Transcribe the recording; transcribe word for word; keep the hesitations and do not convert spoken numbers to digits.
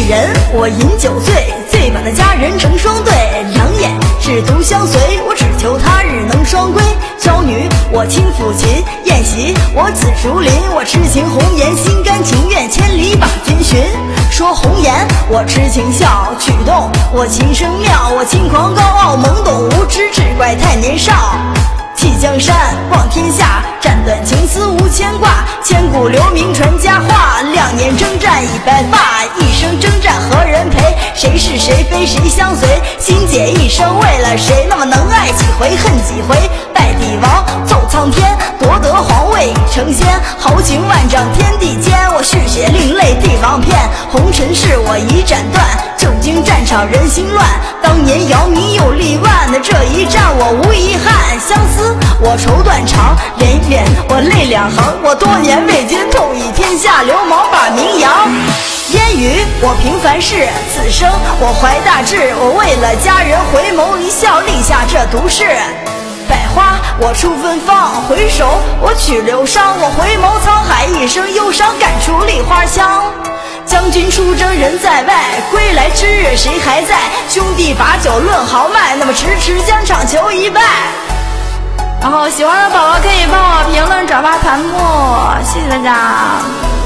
一人，我饮酒醉，醉把那佳人成双对。两眼志同相随，我只求他日能双归。娇女，我轻抚琴；宴席，我紫竹林。我痴情红颜，心甘情愿，千里把君寻。说红颜，我痴情笑；曲动，我琴声妙。我轻狂高傲，懵懂无知，志怪太年少。弃江山，望天下，斩断情丝无牵挂。千古留名传佳话，两年征战已白发。一生征战何人陪？谁是谁非谁相随？心姐一生为了谁？那么能爱几回恨几回？拜帝王奏苍天，夺得皇位已成仙。豪情万丈天地间，我续写另类帝王篇。红尘事我已斩断，旧经战场人心乱。当年姚明又力万，那这一战我无遗憾。相思我愁断肠，人远我泪两行。我多年未经痛以天下流氓把名扬。烟雨我平凡事，此生我怀大志。我为了佳人回眸一笑，立下这毒誓。百花我出芬芳，回首我取流觞。我回眸沧海，一生忧伤，感触梨花香。将军出征人在外，归来之日谁还在？兄弟把酒论豪迈，那么咫尺疆场求一拜。然后喜欢的宝宝可以帮我评论、转发、弹幕，谢谢大家。